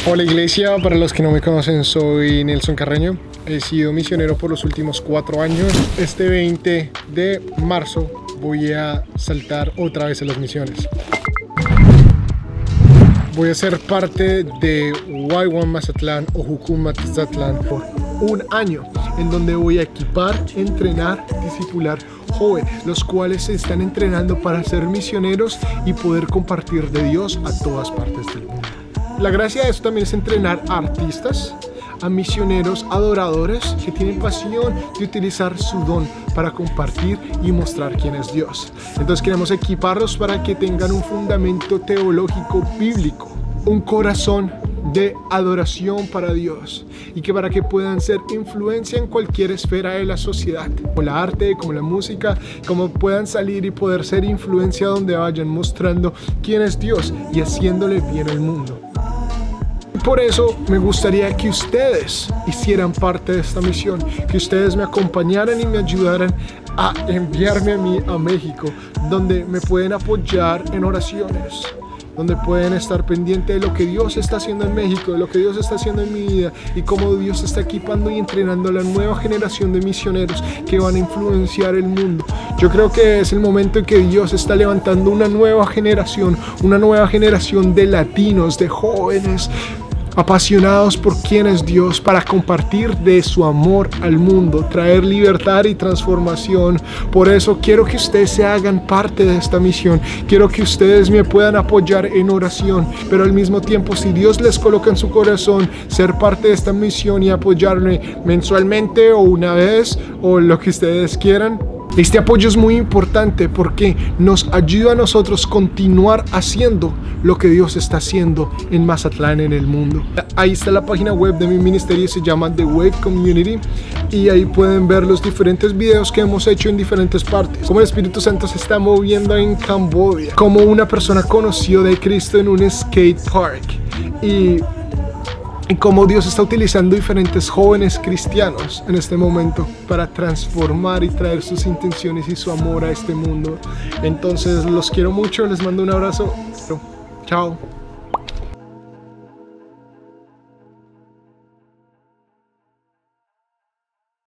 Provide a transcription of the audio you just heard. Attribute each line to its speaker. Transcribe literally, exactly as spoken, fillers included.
Speaker 1: Hola iglesia, para los que no me conocen soy Nelson Carreño. He sido misionero por los últimos cuatro años. Este veinte de marzo voy a saltar otra vez a las misiones. Voy a ser parte de Y uno Mazatlán o Jucum Mazatlán por un año, en donde voy a equipar, entrenar, discipular jóvenes, los cuales se están entrenando para ser misioneros y poder compartir de Dios a todas partes del mundo. La gracia de esto también es entrenar a artistas, a misioneros, adoradores que tienen pasión de utilizar su don para compartir y mostrar quién es Dios. Entonces queremos equiparlos para que tengan un fundamento teológico bíblico, un corazón de adoración para Dios y que para que puedan ser influencia en cualquier esfera de la sociedad, como la arte, como la música, como puedan salir y poder ser influencia donde vayan, mostrando quién es Dios y haciéndole bien al mundo. Por eso me gustaría que ustedes hicieran parte de esta misión, que ustedes me acompañaran y me ayudaran a enviarme a mí a México, donde me pueden apoyar en oraciones, donde pueden estar pendientes de lo que Dios está haciendo en México, de lo que Dios está haciendo en mi vida y cómo Dios está equipando y entrenando a la nueva generación de misioneros que van a influenciar el mundo. Yo creo que es el momento en que Dios está levantando una nueva generación, una nueva generación de latinos, de jóvenes apasionados por quién es Dios, para compartir de su amor al mundo, traer libertad y transformación. Por eso quiero que ustedes se hagan parte de esta misión, quiero que ustedes me puedan apoyar en oración, pero al mismo tiempo, si Dios les coloca en su corazón ser parte de esta misión y apoyarme mensualmente o una vez o lo que ustedes quieran, este apoyo es muy importante porque nos ayuda a nosotros continuar haciendo lo que Dios está haciendo en Mazatlán, en el mundo. Ahí está la página web de mi ministerio, se llama The Wave Community, y ahí pueden ver los diferentes videos que hemos hecho en diferentes partes. Cómo el Espíritu Santo se está moviendo en Camboya, como una persona conoció de Cristo en un skate park, y Y cómo Dios está utilizando diferentes jóvenes cristianos en este momento para transformar y traer sus intenciones y su amor a este mundo. Entonces los quiero mucho, les mando un abrazo. Chao.